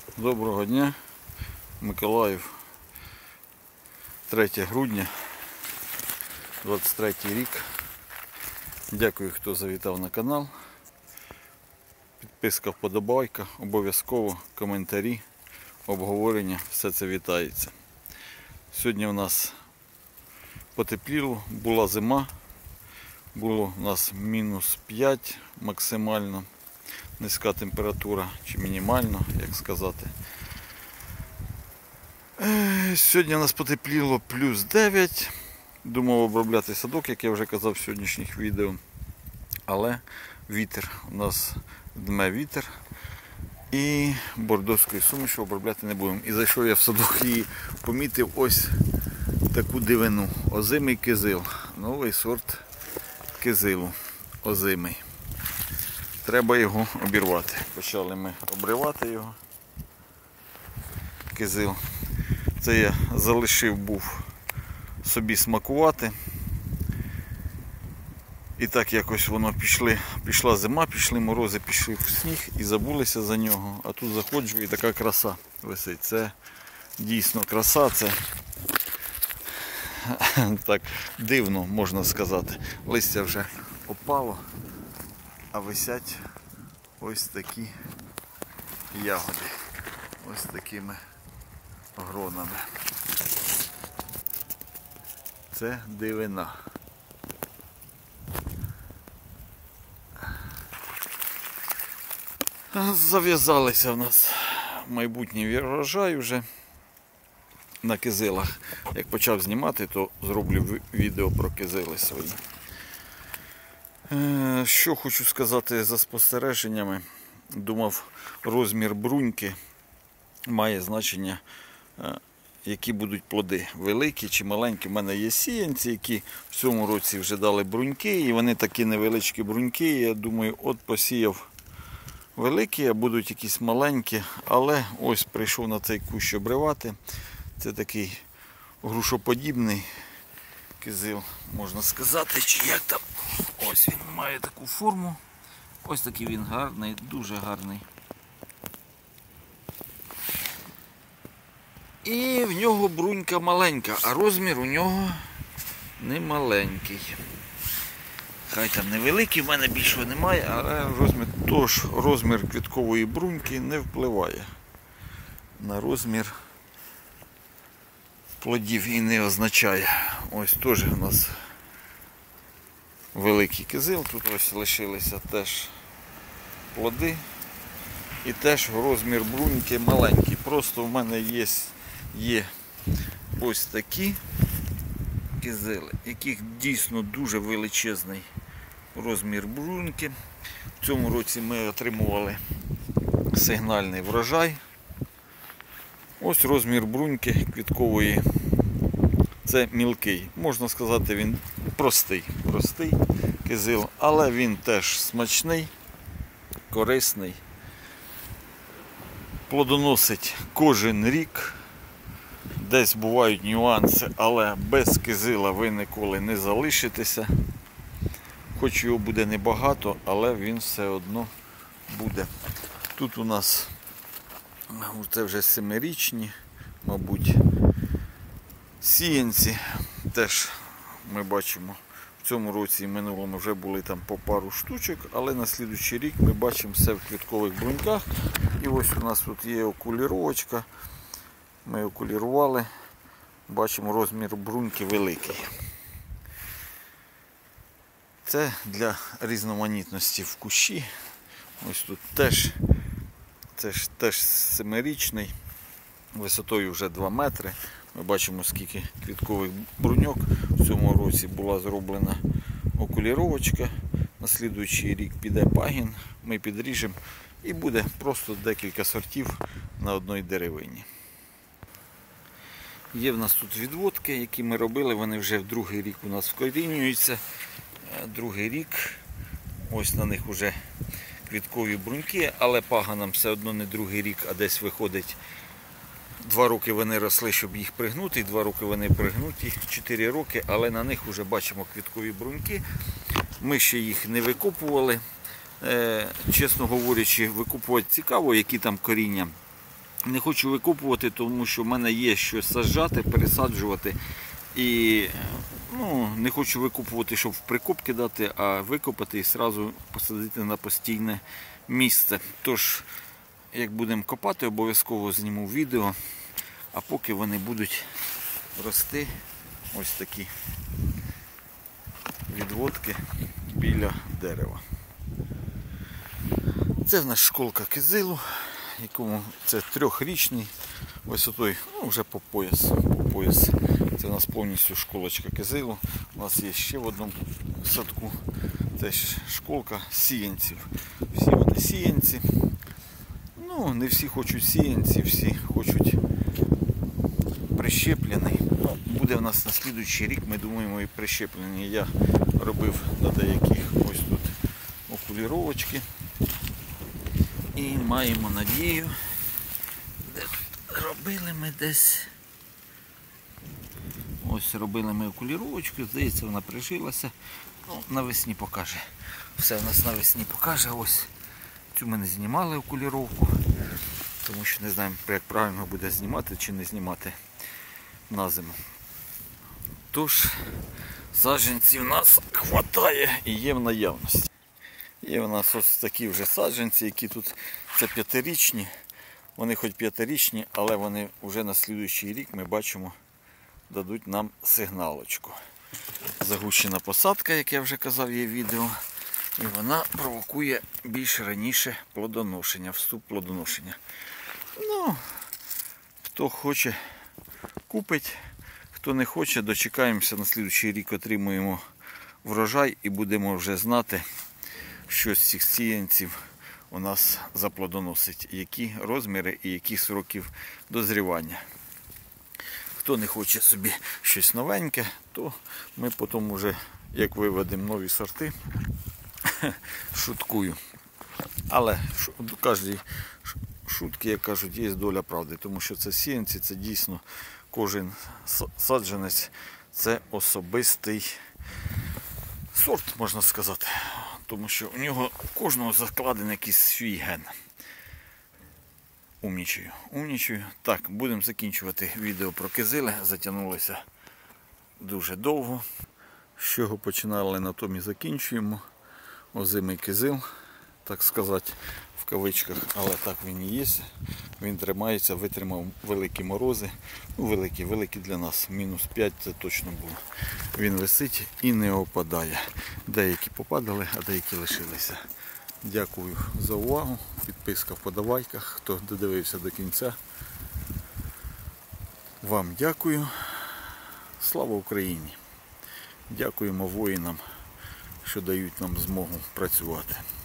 Доброго дня, Миколаїв, 3 грудня, 23 рік. Дякую, хто завітав на канал. Підписка, вподобайка, обов'язково коментарі, обговорення, все це вітається. Сьогодні у нас потепліло, була зима, було у нас -5 максимально. Низька температура, чи мінімально, як сказати. Сьогодні у нас потепліло +9. Думав обробляти садок, як я вже казав в сьогоднішніх відео. Але вітер, у нас дме вітер. І бордоської суміші обробляти не будемо. І зайшов я в садок і помітив ось таку дивину. Озимий кизил. Новий сорт кизилу. Озимий. Треба його обірвати. Почали ми обривати його. Кизил. Це я залишив був собі смакувати. І так якось воно пішла зима, пішли морози, пішли в сніг і забулися за нього. А тут заходжу і така краса висить. Це дійсно краса, це так дивно можна сказати. Листя вже опало, а висять ось такі ягоди, ось такими гронами. Це дивина. Зав'язалися в нас майбутній врожай вже на кизилах. Як почав знімати, то зроблю відео про кизили свої. Що хочу сказати за спостереженнями. Думав, розмір бруньки має значення, які будуть плоди. Великі чи маленькі. У мене є сіянці, які в цьому році вже дали бруньки. І вони такі невеличкі бруньки. Я думаю, от посіяв великі, а будуть якісь маленькі. Але ось прийшов на цей кущ обривати. Це такий грушоподібний кизил, можна сказати, чи як там. Ось він має таку форму. Ось такий він гарний, дуже гарний. І в нього брунька маленька, а розмір у нього не маленький. Хай там невеликий, в мене більшого немає, але розмір квіткової бруньки не впливає на розмір плодів і не означає. Ось теж у нас великий кизил, тут ось лишилися теж плоди і теж розмір бруньки маленький. Просто в мене є ось такі кизили, яких дійсно дуже величезний розмір бруньки. В цьому році ми отримували сигнальний врожай. Ось розмір бруньки квіткової. Це мілкий. Можна сказати, він простий кизил, але він теж смачний, корисний. Плодоносить кожен рік. Десь бувають нюанси, але без кизила ви ніколи не залишитеся. Хоч його буде небагато, але він все одно буде. Тут у нас це вже 7-річні, мабуть, сіянці. Теж ми бачимо, в цьому році і минулому вже були там по пару штучок, але на слідуючий рік ми бачимо все в квіткових бруньках. І ось у нас тут є окуліровочка. Ми окулірували, бачимо, розмір бруньки великий. Це для різноманітності в кущі. Ось тут теж 7-річний, висотою вже 2 метри. Ми бачимо, скільки квіткових бруньок. В цьому році була зроблена окуліровочка. На слідуючий рік піде пагін, ми підріжемо і буде просто декілька сортів на одній деревині. Є в нас тут відводки, які ми робили, вони вже в другий рік у нас вкорінюються. Другий рік, ось на них вже квіткові бруньки, але паганам все одно не другий рік, а десь виходить 2 роки вони росли, щоб їх пригнути, 2 роки вони пригнуті, 4 роки, але на них вже бачимо квіткові бруньки. Ми ще їх не викопували. Чесно говорячи, викопувати цікаво, які там коріння. Не хочу викопувати, тому що в мене є що саджати, пересаджувати. І не хочу викопувати, щоб в прикоп кидати, а викопати і одразу посадити на постійне місце. Тож, як будемо копати, обов'язково зніму відео. А поки вони будуть рости, ось такі відводки біля дерева. Це в нас школка кизилу, якому це 3-річний, висотою, вже по пояс. Це у нас повністю школочка кизилу. У нас є ще в одному садку. Це школка сіянців. Всі вони сіянці. Не всі хочуть сіянці, всі хочуть прищеплений. Буде в нас на слідуючий рік, ми думаємо, і прищеплені. Я робив на деяких ось тут окуліровочки. І маємо надію, робили ми десь, ось робили ми окуліровочку, здається, вона прижилася. Навесні покаже. Все у нас навесні покаже. Ось цю ми не знімали окуліровку, тому що не знаємо, як правильно буде знімати чи не знімати на зиму. Тож, саджанців у нас хватає і є в наявності. Є у нас ось такі вже саджанці, які тут, це 5-річні. Вони хоч 5-річні, але вони вже на слідуючий рік, ми бачимо, дадуть нам сигналочку. Загущена посадка, як я вже казав, є відео. І вона провокує більш раніше плодоношення, вступ плодоношення. Хто хоче, купить. Хто не хоче, дочекаємося, на слідуючий рік отримуємо врожай і будемо вже знати, що з цих сіянців у нас заплодоносить, які розміри і які сроки дозрівання. Хто не хоче собі щось новеньке, то ми потім вже, як виведемо нові сорти, шуткую. Але до кожної шутки, як кажуть, є доля правди, тому що це сіянці, це дійсно кожен саджанець, це особистий сорт, можна сказати. Тому що у нього кожного закладений якийсь свій ген. Умнічаю. Так, будемо закінчувати відео про кизили. Затягнулося дуже довго. З чого починали, на тому і закінчуємо. Озимий кизил, так сказати, в кавичках, але так він і є. Він тримається, витримав великі морози. Великі для нас. -5 це точно було. Він висить і не опадає. Деякі попадали, а деякі лишилися. Дякую за увагу. Підписка, вподобайка. Хто додивився до кінця. Вам дякую. Слава Україні! Дякуємо воїнам, що дають нам змогу працювати.